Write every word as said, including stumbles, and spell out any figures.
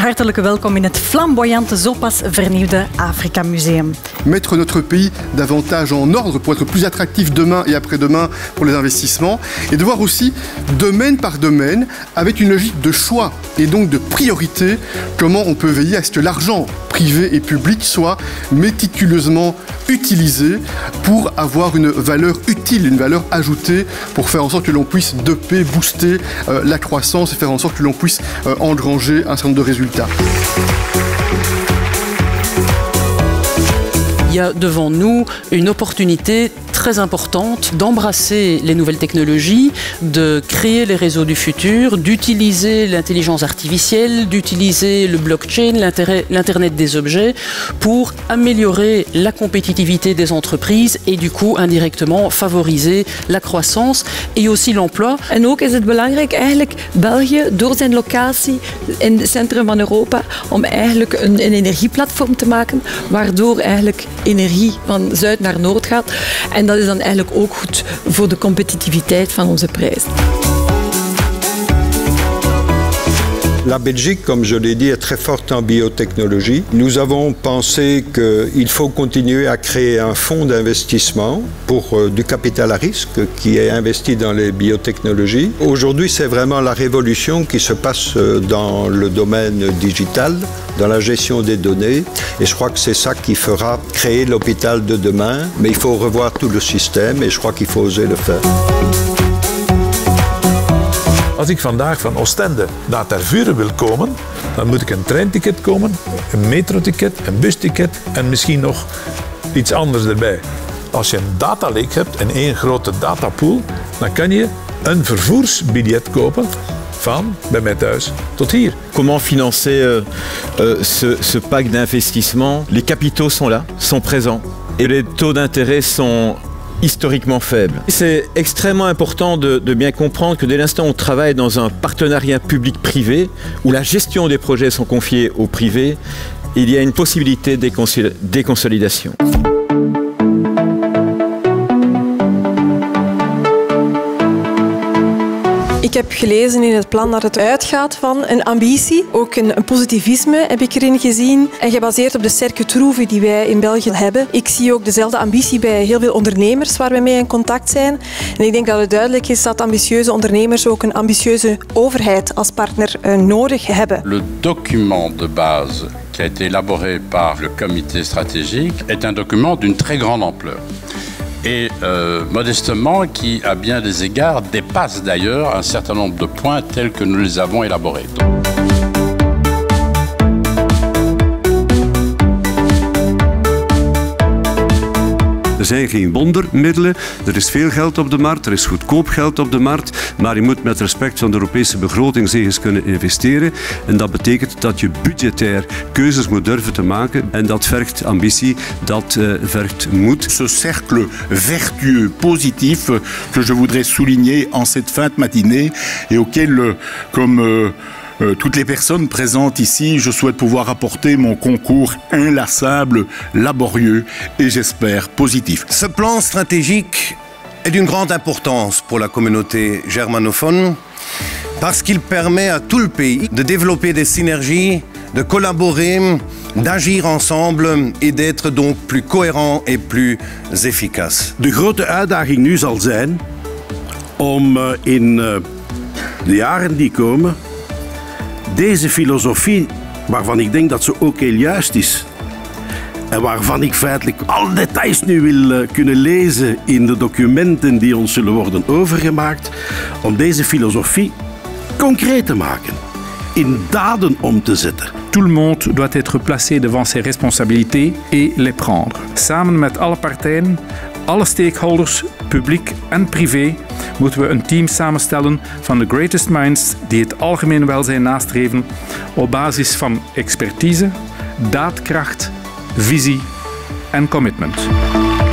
Hartelijk welkom in het flamboyante, zo pas vernieuwde Afrika Museum. Mettre notre pays davantage en ordre pour être plus attractif demain et après-demain pour les investissements, et de voir aussi, domaine par domaine, avec une logique de choix et donc de priorité, comment on peut veiller à ce que l'argent privé et public soit méticuleusement utilisé pour avoir une valeur utile, une valeur ajoutée, pour faire en sorte que l'on puisse doper, booster euh, la croissance et faire en sorte que l'on puisse euh, engranger un certain nombre de résultats. Il y a devant nous une opportunité très importante d'embrasser les nouvelles technologies, de créer les réseaux du futur, d'utiliser l'intelligence artificielle, d'utiliser le blockchain, l'Internet des objets pour améliorer la compétitivité des entreprises et du coup indirectement favoriser la croissance et aussi l'emploi. En ook is het belangrijk eigenlijk België door zijn locatie in het centrum van Europa om eigenlijk een, een energieplatform te maken waardoor eigenlijk energie van zuid naar noord gaat. En dat is dan eigenlijk ook goed voor de competitiviteit van onze prijzen. La Belgique, comme je l'ai dit, est très forte en biotechnologie. Nous avons pensé qu'il faut continuer à créer un fonds d'investissement pour euh, du capital à risque qui est investi dans les biotechnologies. Aujourd'hui, c'est vraiment la révolution qui se passe dans le domaine digital, dans la gestion des données. Et je crois que c'est ça qui fera créer l'hôpital de demain. Mais il faut revoir tout le système et je crois qu'il faut oser le faire. Als ik vandaag van Oostende naar Tervuren wil komen, dan moet ik een treinticket komen, een metroticket, een busticket en misschien nog iets anders erbij. Als je een data lake hebt en één grote datapool, dan kan je een vervoersbiljet kopen van bij mij thuis tot hier. Comment financer euh, euh, ce, ce pack d'investissement? Les capitaux sont là, sont présents et les taux d'intérêt sont historiquement faible. C'est extrêmement important de, de bien comprendre que dès l'instant où on travaille dans un partenariat public-privé, où la gestion des projets sont confiés au privé, il y a une possibilité de déconsolidation. Ik heb gelezen in het plan dat het uitgaat van een ambitie, ook een, een positivisme heb ik erin gezien. En gebaseerd op de sterke troeven die wij in België hebben. Ik zie ook dezelfde ambitie bij heel veel ondernemers waar wij mee in contact zijn. En ik denk dat het duidelijk is dat ambitieuze ondernemers ook een ambitieuze overheid als partner uh, nodig hebben. Le document de base qui a été élaboré par le comité stratégique est un document d'une très grande ampleur. Et euh, modestement, qui à bien des égards dépasse d'ailleurs un certain nombre de points tels que nous les avons élaborés. Er zijn geen wondermiddelen, er is veel geld op de markt, er is goedkoop geld op de markt, maar je moet met respect van de Europese begroting zegens kunnen investeren. En dat betekent dat je budgetair keuzes moet durven te maken en dat vergt ambitie, dat uh, vergt moed. Ce cercle vertueux, positif, que je voudrais souligner en cette fin de matinée et auquel, comme euh, Euh, toutes les personnes présentes ici, je souhaite pouvoir apporter mon concours inlassable, laborieux et j'espère positif. Ce plan stratégique est d'une grande importance pour la communauté germanophone parce qu'il permet à tout le pays de développer des synergies, de collaborer, d'agir ensemble et d'être donc plus cohérent et plus efficace. De grote uitdaging nu zal zijn om uh, in uh, de jaren die komen deze filosofie, waarvan ik denk dat ze ook heel juist is en waarvan ik feitelijk alle details nu wil uh, kunnen lezen in de documenten die ons zullen worden overgemaakt, om deze filosofie concreet te maken, in daden om te zetten. Tout le monde doit être placé devant ses responsabilités et les prendre. Samen met alle partijen, alle stakeholders, publiek en privé, moeten we een team samenstellen van de greatest minds die het algemeen welzijn nastreven op basis van expertise, daadkracht, visie en commitment.